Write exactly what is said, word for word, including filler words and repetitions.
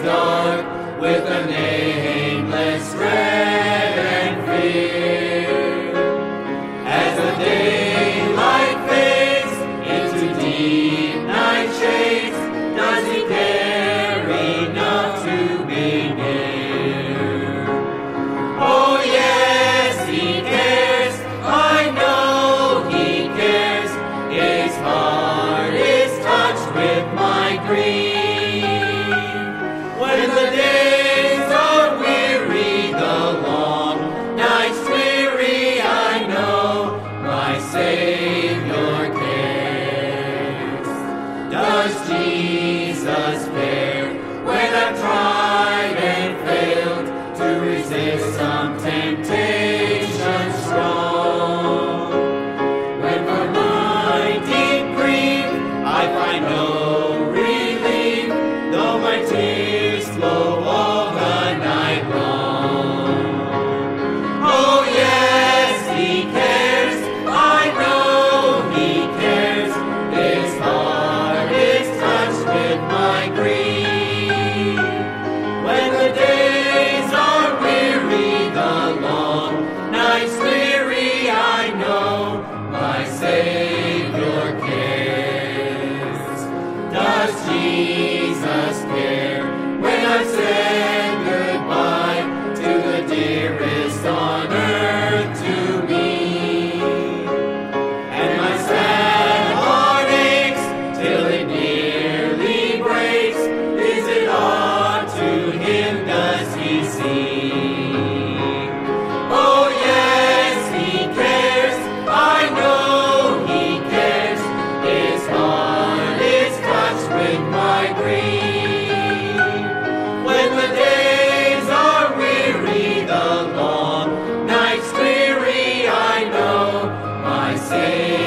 dark with a nameless dread and fear. As the daylight fades into deep night shades, does he care enough to be near? Oh yes, he cares, I know he cares. His heart is touched with my grief. When the days are weary, the long nights weary, I know my Savior cares. Does Jesus care when I've tried and failed to resist some temptation strong? When for my deep grief I find no relief, though my tears flow all the night long. Oh yes, he cares, I know he cares. His heart is touched with my grief. When the days are weary, the long nights weary, I know my Savior cares. Does Jesus care when I said goodbye to the dearest on earth to me? And my sad heart aches till it nearly breaks. Is it odd to him, does he see? Oh yes, he cares, I know he cares. His heart is touched with my grief. When the days are weary, the long nights dreary, I know my Savior